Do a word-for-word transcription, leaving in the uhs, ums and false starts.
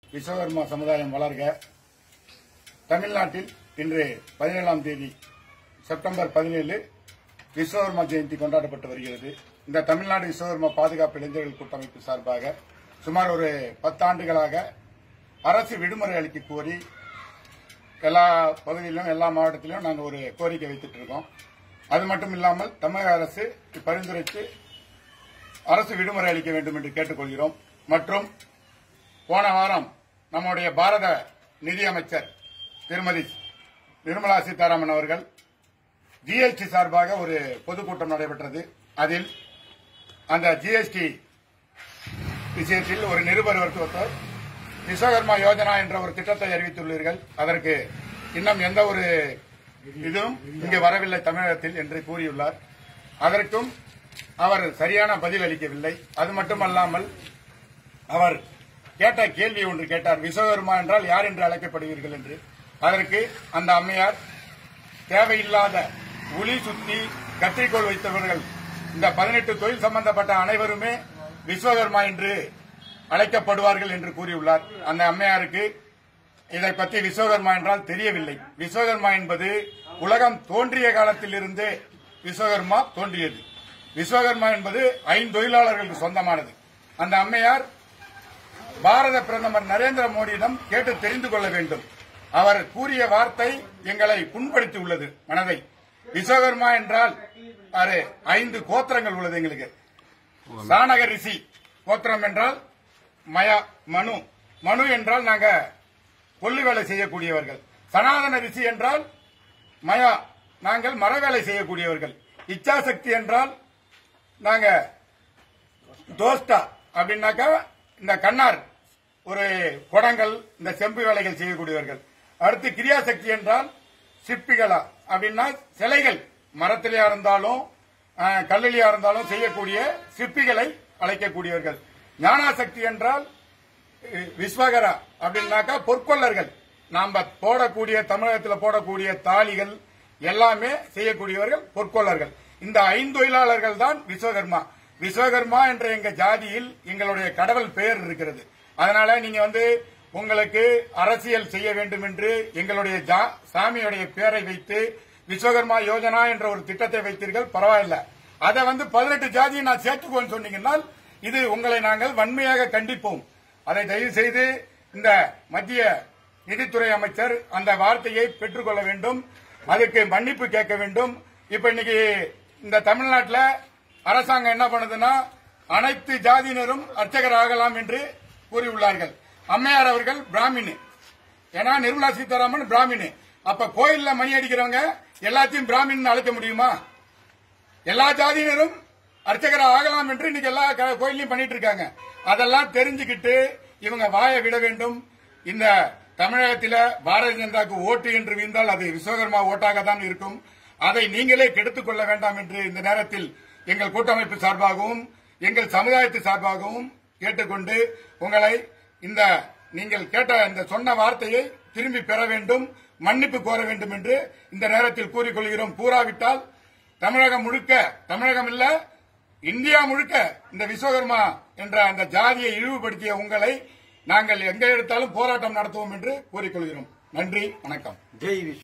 விஸ்வகர்மா சமுதாயம் வளர்க. தமிழ்நாட்டில் இன்று பதினேழாம் தேதி செப்டம்பர் பதினேழு விஸ்வகர்மா ஜெயந்தி கொண்டாடப்பட்டு வருகிறது. இந்த தமிழ்நாடு விஸ்வகர்மா பாதுகாப்பு இளைஞர்கள் கூட்டமைப்பு சார்பாக சுமார் ஒரு பத்தாண்டுகளாக அரசு விடுமுறை அளிக்க கோரி எல்லா பகுதியிலும் எல்லா மாவட்டத்திலும் நாங்கள் ஒரு கோரிக்கை வைத்துட்டு இருக்கோம். அது மட்டும் இல்லாமல் தமிழக அரசு பரிந்துரைத்து அரசு விடுமுறை அளிக்க வேண்டும் என்று கேட்டுக்கொள்கிறோம். மற்றும் போன வாரம் நம்முடைய பாரத நிதியமைச்சர் திருமதி நிர்மலா சீதாராமன் அவர்கள் ஜிஎஸ்டி சார்பாக ஒரு பொதுக்கூட்டம் நடைபெற்றது. அதில் அந்த ஜிஎஸ்டி விஷயத்தில் ஒரு நிருபர் ஒருத்தர் விஸ்வகர்மா யோஜனா என்ற ஒரு திட்டத்தை அறிவித்துள்ளீர்கள், அதற்கு இன்னும் எந்த ஒரு இதுவும் இங்கு வரவில்லை தமிழகத்தில் என்று கூறியுள்ளார். அதற்கும் அவர் சரியான பதில் அளிக்கவில்லை. அது மட்டுமல்லாமல் அவர் கேட்ட கேள்வி ஒன்று கேட்டார், விஸ்வகர்மா என்றால் யார் என்று அழைக்கப்படுவீர்கள் என்று. அதற்கு அந்த அம்மையார், தேவையில்லாத உளி சுத்தி கத்திரிக்கோள் வைத்தவர்கள் இந்த பதினெட்டு தொழில் சம்பந்தப்பட்ட அனைவருமே விஸ்வகர்மா என்று அழைக்கப்படுவார்கள் என்று கூறியுள்ளார். அந்த அம்மையாருக்கு இதை பற்றி விஸ்வகர்மா என்றால் தெரியவில்லை. விஸ்வகர்மா என்பது உலகம் தோன்றிய காலத்தில் இருந்தே விஸ்வகர்மா தோன்றியது. விஸ்வகர்மா என்பது ஐந்தொழிலாளர்களுக்கு சொந்தமானது. அந்த அம்மையார் பாரத பிரதமர் நரேந்திர மோடியிடம் கேட்டு தெரிந்து கொள்ள வேண்டும். அவர் கூறிய வார்த்தை எங்களை புண்படுத்தி உள்ளது மனதை. விஸ்வகர்மா என்றால் ஐந்து கோத்திரங்கள் உள்ளது எங்களுக்கு. சாணக ரிஷி கோத்திரம் என்றால் மயா மனு மனு என்றால் நாங்க கொல்லு வேலை செய்யக்கூடியவர்கள். சனாதன ரிஷி என்றால் மயா, நாங்கள் மர வேலை செய்யக்கூடியவர்கள். இச்சாசக்தி என்றால் நாங்க தோஸ்டா அப்படின்னாக்கா இந்த கண்ணார் ஒரு குடங்கள் இந்த செம்பு வேலைகள் செய்யக்கூடியவர்கள். அடுத்து கிரியாசக்தி என்றால் சிற்பிகளா அப்படின்னா சிலைகள் மரத்திலேயா இருந்தாலும் கல்லிலேயா இருந்தாலும் செய்யக்கூடிய சிற்பிகளை அழைக்கக்கூடியவர்கள். ஞானாசக்தி என்றால் விஸ்வகரா அப்படின்னாக்கா பொற்கொள்ளர்கள். நாம போடக்கூடிய தமிழகத்தில் போடக்கூடிய தாலிகள் எல்லாமே செய்யக்கூடியவர்கள் பொற்கொள்ளர்கள். இந்த ஐந்தொழிலாளர்கள் தான் விஸ்வகர்மா. விஸ்வகர்மா என்ற எங்க ஜாதியில் எங்களுடைய கடவுள் பெயர் இருக்கிறது. அதனால நீங்க வந்து உங்களுக்கு அரசியல் செய்ய வேண்டும் என்று எங்களுடைய சாமியுடைய பெயரை வைத்து விஸ்வகர்மா யோஜனா என்ற ஒரு திட்டத்தை வைத்தீர்கள், பரவாயில்ல. அதை வந்து பதினெட்டு ஜாதியை நான் சேர்த்துக்கோன்னு சொன்னீங்கன்னா இது உங்களை நாங்கள் வன்மையாக கண்டிப்போம். அதை தயவு செய்து இந்த மத்திய நிதித்துறை அமைச்சர் அந்த வார்த்தையை பெற்றுக்கொள்ள வேண்டும், அதுக்கு மன்னிப்பு கேட்க வேண்டும். இப்ப இன்னைக்கு இந்த தமிழ்நாட்டில் அரசாங்கம் என்ன பண்ணுதுன்னா அனைத்து ஜாதியினரும் அர்ச்சகர் ஆகலாம் என்று கூறியுள்ளார்கள். அம்மையார் அவர்கள் பிராமின், ஏன்னா நிர்மலா சீதாராமன் பிராமின். அப்ப கோயில்ல மணி அடிக்கிறவங்க எல்லாத்தையும் பிராமின் அழைக்க முடியுமா? எல்லா ஜாதியினரும் அர்ச்சகர் ஆகலாம் என்று இன்னைக்கு எல்லா கோயிலையும் பண்ணிட்டு இருக்காங்க. அதெல்லாம் தெரிஞ்சுக்கிட்டு இவங்க வாயை விட வேண்டும். இந்த தமிழகத்தில் பாரதிய ஜனதாக்கு ஓட்டு என்று வீழ்ந்தால் அது விஸ்வகர்மா ஓட்டாக தான் இருக்கும். அதை நீங்களே கெடுத்துக் கொள்ள வேண்டாம் என்று இந்த நேரத்தில் எங்கள் கூட்டமைப்பு சார்பாகவும் எங்கள் சமுதாயத்து சார்பாகவும் கேட்டுக்கொண்டு உங்களை இந்த நீங்கள் கேட்ட இந்த சொன்ன வார்த்தையை திரும்பி பெற வேண்டும், மன்னிப்பு கோர வேண்டும் என்று இந்த நேரத்தில் கூறிக்கொள்கிறோம். கூறாவிட்டால் தமிழகம் முழுக்க, தமிழகம் இல்ல இந்தியா முழுக்க இந்த விஸ்வகர்மா என்ற அந்த ஜாதியை இழிவுபடுத்திய உங்களை நாங்கள் எங்க எடுத்தாலும் போராட்டம் நடத்துவோம் என்று கூறிக்கொள்கிறோம். நன்றி, வணக்கம். ஜெய் விஸ்வ.